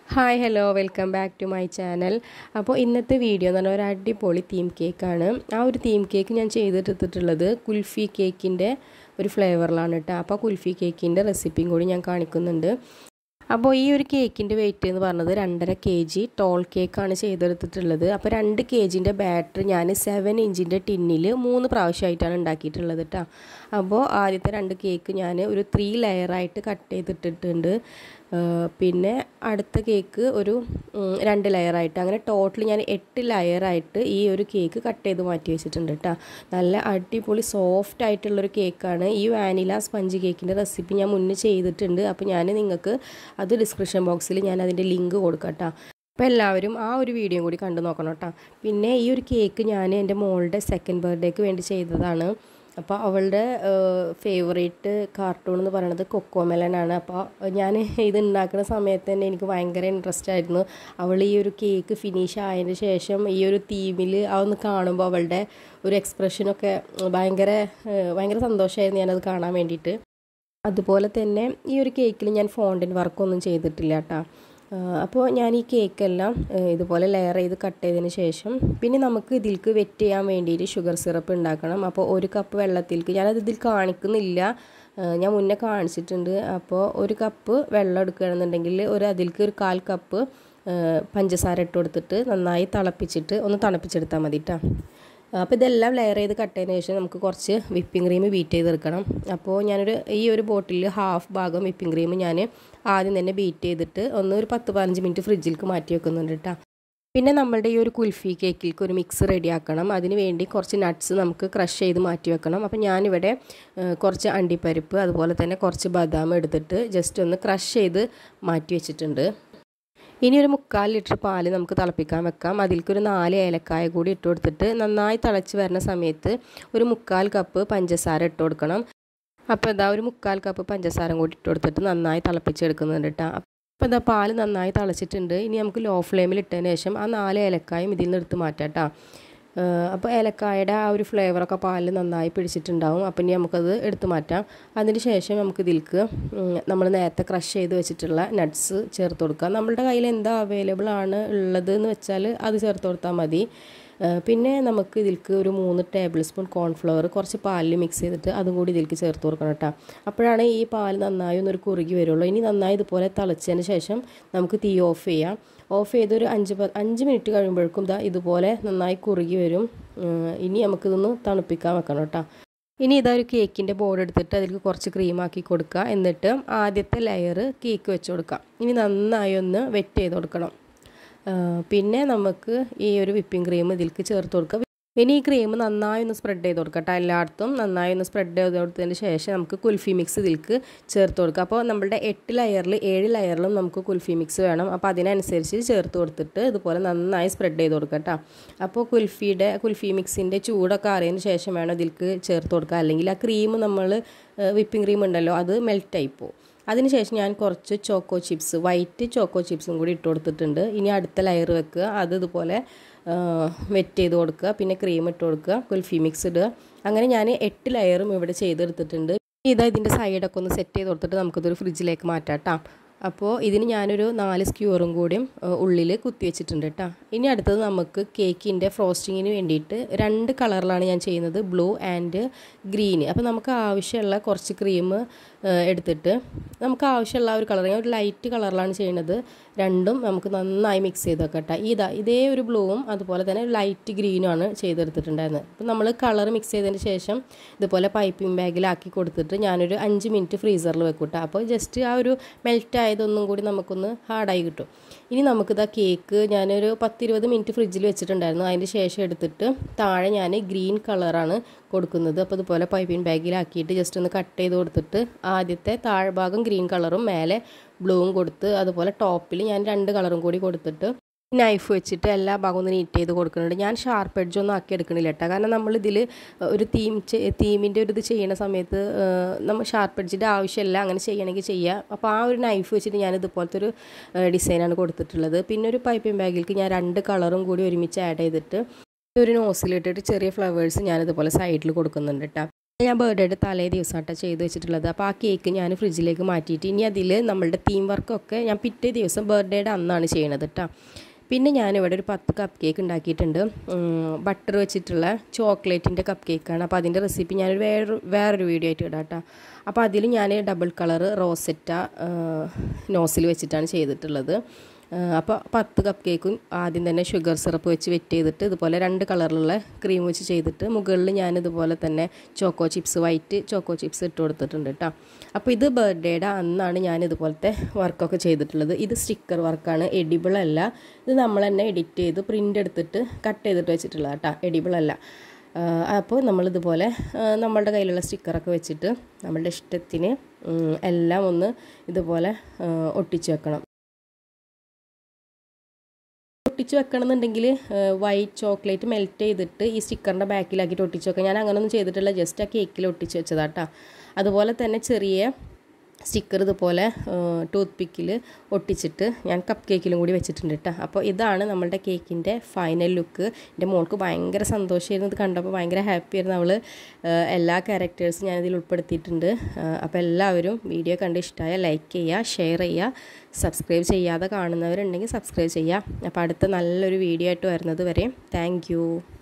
Hi hello welcome back to my channel. അപ്പോൾ ഇന്നത്തെ video എന്ന് പറഞ്ഞാൽ ഒരു അടിപൊളി തീം കേക്കാണ്. ആ ഒരു തീം കേക്ക് ഞാൻ ചെയ്തെടുത്തിട്ടുള്ളത് കുൽഫി കേക്കിൻ്റെ ഒരു ഫ്ലേവറിലാണ് കേട്ടോ. അപ്പോൾ കുൽഫി കേക്കിൻ്റെ റെസിപ്പിയും കൂടി ഞാൻ കാണിക്കുന്നുണ്ട്. അപ്പോൾ ഈ ഒരു കേക്കിൻ്റെ വെയിറ്റ് എന്ന് പറഞ്ഞത് 2.5 kg ടോൾ കേക്കാണ് ചെയ്തെടുത്തിട്ടുള്ളത്. അപ്പോൾ 2 kgൻ്റെ ബാറ്റർ ഞാൻ 7 ഇഞ്ചിൻ്റെ ടിന്നിൽ 3 പ്രാവശ്യമായിട്ടാണ് ഉണ്ടാക്കിയിട്ടുള്ളത് കേട്ടോ. അപ്പോൾ ആദ്യത്തെ 2 കേക്ക് ഞാൻ ഒരു 3 ലെയറായിട്ട് കട്ട് ചെയ്തിട്ടിട്ടുണ്ട്. പിന്നെ അടുത്ത കേക്ക് ഒരു 2 ലെയറായിട്ട്, അങ്ങനെ ടോട്ടൽ ഞാൻ 8 ലെയറായിട്ട് ഈ ഒരു കേക്ക് കട്ട് ചെയ്ത് മാറ്റി വെച്ചിട്ടുണ്ട് കേട്ടോ. നല്ല അടിപൊളി സോഫ്റ്റ് ആയിട്ടുള്ളൊരു കേക്കാണ്. ഈ വാനില സ്പഞ്ച് കേക്കിൻ്റെ റെസിപ്പി ഞാൻ മുന്നേ ചെയ്തിട്ടുണ്ട്. അപ്പോൾ ഞാൻ നിങ്ങൾക്ക് അത് ഡിസ്ക്രിപ്ഷൻ ബോക്സിൽ ഞാൻ അതിൻ്റെ ലിങ്ക് കൊടുക്കാം കേട്ടോ. അപ്പോൾ എല്ലാവരും ആ ഒരു വീഡിയോ കൂടി കണ്ടു നോക്കണം കേട്ടോ. പിന്നെ ഈ ഒരു കേക്ക് ഞാൻ എൻ്റെ മോളുടെ 2nd ബർത്ത്ഡേക്ക് വേണ്ടി ചെയ്തതാണ്. അപ്പോൾ അവളുടെ ഫേവറേറ്റ് കാർട്ടൂൺ എന്ന് പറയുന്നത് കൊക്കോമെലനാണ്. അപ്പോൾ ഞാൻ ഇത് ഉണ്ടാക്കുന്ന സമയത്ത് തന്നെ എനിക്ക് ഭയങ്കര ഇൻട്രസ്റ്റ് ആയിരുന്നു. അവൾ ഈ ഒരു കേക്ക് ഫിനിഷ് ആയതിന് ശേഷം ഈ ഒരു തീമിൽ അതൊന്ന് കാണുമ്പോൾ അവളുടെ ഒരു എക്സ്പ്രഷനൊക്കെ ഭയങ്കര സന്തോഷമായിരുന്നു ഞാനത് കാണാൻ വേണ്ടിയിട്ട്. അതുപോലെ തന്നെ ഈ ഒരു കേക്കിൽ ഞാൻ ഫോണ്ടൻ വർക്കൊന്നും ചെയ്തിട്ടില്ല കേട്ടോ. അപ്പോൾ ഞാൻ ഈ കേക്കെല്ലാം ഇതുപോലെ ലെയർ ചെയ്ത് കട്ട് ചെയ്തതിന് ശേഷം പിന്നെ നമുക്ക് ഇതിലേക്ക് വെറ്റ് ചെയ്യാൻ വേണ്ടിയിട്ട് ഷുഗർ സിറപ്പ് ഉണ്ടാക്കണം. അപ്പോൾ 1 കപ്പ് വെള്ളത്തിലേക്ക്, ഞാനത് ഇതിൽ കാണിക്കുന്നില്ല, ഞാൻ മുന്നേ കാണിച്ചിട്ടുണ്ട്. അപ്പോൾ 1 കപ്പ് വെള്ളം എടുക്കുകയാണെന്നുണ്ടെങ്കിൽ അതിലേക്ക് ഒരു 1/4 കപ്പ് പഞ്ചസാര ഇട്ട് കൊടുത്തിട്ട് നന്നായി തിളപ്പിച്ചിട്ട് ഒന്ന് തണുപ്പിച്ചെടുത്താൽ മതി കേട്ടോ. അപ്പോൾ ഇതെല്ലാം ലെയർ ചെയ്ത് കട്ട് ചെയ്തതിന് ശേഷം നമുക്ക് കുറച്ച് വിപ്പിംഗ് ക്രീം ബീറ്റ് ചെയ്തെടുക്കണം. അപ്പോൾ ഈ ഒരു ബോട്ടിലിൽ ഹാഫ് ഭാഗം വിപ്പിംഗ് ക്രീം ഞാൻ ആദ്യം തന്നെ ബീറ്റ് ചെയ്തിട്ട് ഒരു 10-15 മിനിറ്റ് ഫ്രിഡ്ജിലേക്ക് മാറ്റി വെക്കുന്നുണ്ട് കേട്ടോ. പിന്നെ നമ്മളുടെ ഈ ഒരു കുൽഫി കേക്കിലേക്ക് ഒരു മിക്സ് റെഡിയാക്കണം. അതിന് വേണ്ടി കുറച്ച് നട്ട്സ് നമുക്ക് ക്രഷ് ചെയ്ത് മാറ്റി വെക്കണം. അപ്പോൾ ഞാനിവിടെ കുറച്ച് അണ്ടിപ്പരിപ്പ് അതുപോലെ തന്നെ കുറച്ച് ബദാം എടുത്തിട്ട് ജസ്റ്റ് ഒന്ന് ക്രഷ് ചെയ്ത് മാറ്റി വെച്ചിട്ടുണ്ട്. ഇനി ഒരു 3/4 ലിറ്റർ പാല് നമുക്ക് തിളപ്പിക്കാൻ വെക്കാം. അതിലേക്ക് ഒരു 4 ഏലക്കായ കൂടി ഇട്ട് കൊടുത്തിട്ട് നന്നായി തിളച്ച് വരുന്ന സമയത്ത് ഒരു 3/4 കപ്പ് പഞ്ചസാര ഇട്ട് കൊടുക്കണം. അപ്പോൾ ഒരു 3/4 കപ്പ് പഞ്ചസാര കൂടി ഇട്ട് കൊടുത്തിട്ട് നന്നായി തിളപ്പിച്ചെടുക്കുന്നുണ്ട് കേട്ടോ. അപ്പോൾ പാല് നന്നായി തിളച്ചിട്ടുണ്ട്. ഇനി നമുക്ക് ലോ ഫ്ലെയിമിൽ ഇട്ടതിന് ശേഷം ആ 4 ഏലക്കായും ഇതിൽ നിന്ന് എടുത്ത് മാറ്റാം കേട്ടോ. അപ്പോൾ ഏലക്കായുടെ ആ ഒരു ഫ്ലേവറൊക്കെ പാലിൽ നന്നായി പിടിച്ചിട്ടുണ്ടാവും. അപ്പം ഇനി നമുക്കത് എടുത്ത് മാറ്റാം. അതിന് ശേഷം നമുക്ക് ഇതിലേക്ക് നമ്മൾ നേരത്തെ ക്രഷ് ചെയ്ത് വെച്ചിട്ടുള്ള നട്ട്സ് ചേർത്ത് കൊടുക്കാം. നമ്മളുടെ കയ്യിൽ എന്താ അവൈലബിൾ ആണ് ഉള്ളത് എന്ന് വെച്ചാൽ അത് ചേർത്ത് കൊടുത്താൽ മതി. പിന്നെ നമുക്ക് ഇതിലേക്ക് ഒരു 3 ടേബിൾ സ്പൂൺ കോൺഫ്ലവർ കുറച്ച് പാലിൽ മിക്സ് ചെയ്തിട്ട് അതും കൂടി ഇതിലേക്ക് ചേർത്ത് കൊടുക്കണം കേട്ടോ. അപ്പോഴാണ് ഈ പാൽ നന്നായി ഒന്നൊരു കുറുകി വരുള്ളൂ. ഇനി നന്നായി ഇതുപോലെ തിളച്ചതിന് ശേഷം നമുക്ക് തീ ഓഫ് ചെയ്യാം. ഓഫ് ചെയ്ത് ഒരു 5 മിനിറ്റ് കഴിയുമ്പോഴേക്കും ഇതുപോലെ നന്നായി കുറുകി വരും. ഇനി നമുക്കിതൊന്ന് തണുപ്പിക്കാൻ വെക്കണം കേട്ടോ. ഇനി ഒരു കേക്കിൻ്റെ ബോർഡ് എടുത്തിട്ട് അതിലേക്ക് കുറച്ച് ക്രീമാക്കി കൊടുക്കുക. എന്നിട്ട് ആദ്യത്തെ ലെയർ കേക്ക് വെച്ച് കൊടുക്കാം. ഇനി നന്നായി ഒന്ന് വെറ്റ് ചെയ്ത് കൊടുക്കണം. പിന്നെ നമുക്ക് ഈ ഒരു വിപ്പിംഗ് ക്രീം ഇതിലേക്ക് ചേർത്ത് കൊടുക്കുക. ഇനി ഈ ക്രീം നന്നായി ഒന്ന് സ്പ്രെഡ് ചെയ്ത് കൊടുക്കാം കേട്ടോ. എല്ലായിടത്തും നന്നായി ഒന്ന് സ്പ്രെഡ് ചെയ്ത് കൊടുത്തതിന് ശേഷം നമുക്ക് കുൽഫി മിക്സ് ഇതിലേക്ക് ചേർത്ത് കൊടുക്കുക. അപ്പോൾ നമ്മളുടെ 8 ലെയറിൽ 7 ലെയറിലും നമുക്ക് കുൽഫി മിക്സ് വേണം. അപ്പോൾ അതിനനുസരിച്ച് ചേർത്ത് കൊടുത്തിട്ട് ഇതുപോലെ നന്നായി സ്പ്രെഡ് ചെയ്ത് കൊടുക്കുക കേട്ടോ. അപ്പോൾ കുൽഫി മിക്സിൻ്റെ ചൂടൊക്കെ അറിയതിന് ശേഷം വേണം ഇതിലേക്ക് ചേർത്ത് കൊടുക്കുക. അല്ലെങ്കിൽ ആ ക്രീം വിപ്പിംഗ് ക്രീം ഉണ്ടല്ലോ അത് മെൽറ്റായി പോകും. അതിനുശേഷം ഞാൻ കുറച്ച് വൈറ്റ് ചോക്കോ ചിപ്സും കൂടി ഇട്ട് കൊടുത്തിട്ടുണ്ട്. ഇനി അടുത്ത ലെയർ വെക്കുക. അത് ഇതുപോലെ വെറ്റ് ചെയ്ത് കൊടുക്കുക. പിന്നെ ക്രീം ഇട്ട് കൊടുക്കുക, കുൽഫി മിക്സ് ഇടുക. അങ്ങനെ ഞാൻ 8 ലെയറും ഇവിടെ ചെയ്തെടുത്തിട്ടുണ്ട്. ഇതിൻ്റെ സൈഡൊക്കെ ഒന്ന് സെറ്റ് ചെയ്ത് കൊടുത്തിട്ട് നമുക്കിതൊരു ഫ്രിഡ്ജിലേക്ക് മാറ്റാം കേട്ടോ. അപ്പോൾ ഇതിന് ഞാനൊരു 4 സ്ക്യൂറും കൂടിയും ഉള്ളിൽ കുത്തി വെച്ചിട്ടുണ്ട് കേട്ടോ. ഇനി അടുത്തത് നമുക്ക് കേക്കിൻ്റെ ഫ്രോസ്റ്റിങ്ങിന് വേണ്ടിയിട്ട് 2 കളറിലാണ് ഞാൻ ചെയ്യുന്നത്, ബ്ലൂ ആൻഡ് ഗ്രീൻ. അപ്പോൾ നമുക്ക് ആവശ്യമുള്ള കുറച്ച് ക്രീം എടുത്തിട്ട് നമുക്ക് ആവശ്യമുള്ള ഒരു കളർ, ഞാൻ ഒരു ലൈറ്റ് കളറിലാണ് ചെയ്യുന്നത്. രണ്ടും നമുക്ക് നന്നായി മിക്സ് ചെയ്ത് വെക്കാം കേട്ടോ. ഇതേ ഒരു ബ്ലൂവും അതുപോലെ തന്നെ ലൈറ്റ് ഗ്രീനുമാണ് ചെയ്തെടുത്തിട്ടുണ്ടായിരുന്നത്. അപ്പോൾ നമ്മൾ കളർ മിക്സ് ചെയ്തതിന് ശേഷം ഇതുപോലെ പൈപ്പിംഗ് ബാഗിലാക്കി കൊടുത്തിട്ട് ഞാനൊരു 5 മിനിറ്റ് ഫ്രീസറിൽ വെക്കും കേട്ടോ. അപ്പോൾ ജസ്റ്റ് ആ ഒരു മെൽറ്റ് ആയതൊന്നും കൂടി നമുക്കൊന്ന് ഹാർഡായി കിട്ടും. ഇനി നമുക്കിതാ കേക്ക് ഞാനൊരു 10-20 മിനിറ്റ് ഫ്രിഡ്ജിൽ വെച്ചിട്ടുണ്ടായിരുന്നു. അതിന് ശേഷം എടുത്തിട്ട് താഴെ ഞാൻ ഗ്രീൻ കളറാണ് കൊടുക്കുന്നത്. അപ്പോൾ ഇതുപോലെ പൈപ്പിംഗ് ബാഗിലാക്കിയിട്ട് ജസ്റ്റ് ഒന്ന് കട്ട് ചെയ്ത് കൊടുത്തിട്ട് ആദ്യത്തെ താഴ്ഭാഗം ഗ്രീൻ കളറും മേലെ ബ്ലൂവും കൊടുത്ത് അതുപോലെ ടോപ്പിൽ ഞാൻ 2 കളറും കൂടി കൊടുത്തിട്ട് നൈഫ് വെച്ചിട്ട് എല്ലാ ഭാഗവും ഒന്ന് നീറ്റ് ചെയ്ത് കൊടുക്കുന്നുണ്ട്. ഞാൻ ഷാർപ്പ് എഡ്ജൊന്നും ആക്കി എടുക്കണില്ല കേട്ടോ. കാരണം നമ്മളിതിൽ ഒരു തീമിൻ്റെ ഒരു ഇത് ചെയ്യുന്ന സമയത്ത് നമ്മൾ ഷാർപ്പ് എഡ്ജിൻ്റെ ആവശ്യമില്ല. അങ്ങനെ ചെയ്യണമെങ്കിൽ ചെയ്യുക. അപ്പോൾ ആ ഒരു നൈഫ് വെച്ചിട്ട് ഞാൻ ഇതുപോലത്തെ ഒരു ഡിസൈനാണ് കൊടുത്തിട്ടുള്ളത്. പിന്നെ ഒരു പൈപ്പിംഗ് ബാഗിലേക്ക് ഞാൻ 2 കളറും കൂടി ഒരുമിച്ച് ആഡ് ചെയ്തിട്ട് ഒരു നോസിലിട്ടിട്ട് ചെറിയ ഫ്ലവേഴ്സ് ഞാനിതുപോലെ സൈഡിൽ കൊടുക്കുന്നുണ്ട് കേട്ടോ. ഞാൻ ബർത്ത്ഡേയുടെ തലേ ദിവസമായിട്ടാണ് ചെയ്ത് വെച്ചിട്ടുള്ളത്. അപ്പോൾ ആ കേക്ക് ഞാൻ ഫ്രിഡ്ജിലേക്ക് മാറ്റിയിട്ട് ഇനി അതിൽ നമ്മളുടെ തീം വർക്കൊക്കെ ഞാൻ പിറ്റേ ദിവസം ബർത്ത്ഡേയുടെ അന്നാണ് ചെയ്യണത് കേട്ടോ. പിന്നെ ഞാനിവിടെ ഒരു 10 കപ്പ് കേക്ക് ഉണ്ടാക്കിയിട്ടുണ്ട്. ബട്ടർ വെച്ചിട്ടുള്ള ചോക്ലേറ്റിൻ്റെ കപ്പ് കേക്കാണ്. അപ്പോൾ അതിൻ്റെ റെസിപ്പി ഞാനൊരു വേറൊരു വീഡിയോ ആയിട്ട് ഇടാം കേട്ടോ. അപ്പോൾ അതിൽ ഞാൻ ഡബിൾ കളർ റോസറ്റ നോസിൽ വെച്ചിട്ടാണ് ചെയ്തിട്ടുള്ളത്. അപ്പോൾ 10 കപ്പ് കേക്കും ആദ്യം തന്നെ ഷുഗർ സിറപ്പ് വെച്ച് വെറ്റ് ചെയ്തിട്ട് ഇതുപോലെ 2 കളറിലുള്ള ക്രീം വെച്ച് ചെയ്തിട്ട് മുകളിൽ ഞാനിതുപോലെ തന്നെ choco chips white choco chips ഇട്ട് കൊടുത്തിട്ടുണ്ട് കേട്ടോ. അപ്പോൾ ഇത് ബർത്ത്ഡേയുടെ അന്നാണ് ഞാൻ ഇതുപോലത്തെ വർക്കൊക്കെ ചെയ്തിട്ടുള്ളത്. ഇത് സ്റ്റിക്കർ വർക്കാണ്, എഡിബിൾ അല്ല. ഇത് നമ്മൾ തന്നെ എഡിറ്റ് ചെയ്ത് പ്രിൻ്റ് എടുത്തിട്ട് കട്ട് ചെയ്തിട്ട് വെച്ചിട്ടുള്ളത് കേട്ടോ, എഡിബിൾ അല്ല. അപ്പോൾ നമ്മളിതുപോലെ നമ്മളുടെ കയ്യിലുള്ള സ്റ്റിക്കറൊക്കെ വെച്ചിട്ട് നമ്മളുടെ ഇഷ്ടത്തിന് എല്ലാം ഒന്ന് ഇതുപോലെ ഒട്ടിച്ച് വെക്കണം. ഒട്ടിച്ച് വെക്കണമെന്നുണ്ടെങ്കിൽ വൈറ്റ് ചോക്ലേറ്റ് മെൽറ്റ് ചെയ്തിട്ട് ഈ സ്റ്റിക്കറിൻ്റെ ബാക്കിലാക്കിയിട്ട് ഒട്ടിച്ച് വെക്കാം. ഞാൻ അങ്ങനെയൊന്നും ചെയ്തിട്ടില്ല, ജസ്റ്റ് ആ കേക്കിൽ ഒട്ടിച്ച് വെച്ചതാട്ടോ. അതുപോലെ തന്നെ ചെറിയ സ്റ്റിക്കർ ഇതുപോലെ ടൂത്ത് പിക്കിൽ ഒട്ടിച്ചിട്ട് ഞാൻ കപ്പ് കേക്കിലും കൂടി വെച്ചിട്ടുണ്ട് കേട്ടോ. അപ്പോൾ ഇതാണ് നമ്മളുടെ കേക്കിൻ്റെ ഫൈനൽ ലുക്ക്. എൻ്റെ മോൾക്ക് ഭയങ്കര സന്തോഷമായിരുന്നു ഇത് കണ്ടപ്പോൾ, ഭയങ്കര ഹാപ്പിയായിരുന്നു അവൾ. എല്ലാ ക്യാരക്ടേഴ്സും ഞാനിതിൽ ഉൾപ്പെടുത്തിയിട്ടുണ്ട്. അപ്പോൾ എല്ലാവരും വീഡിയോ കണ്ട് ഇഷ്ടമായ ലൈക്ക് ചെയ്യുക, ഷെയർ ചെയ്യുക, സബ്സ്ക്രൈബ് ചെയ്യാതെ കാണുന്നവരുണ്ടെങ്കിൽ സബ്സ്ക്രൈബ് ചെയ്യുക. അപ്പോൾ അടുത്ത നല്ലൊരു വീഡിയോ ആയിട്ട് വരുന്നത് വരെ താങ്ക് യു.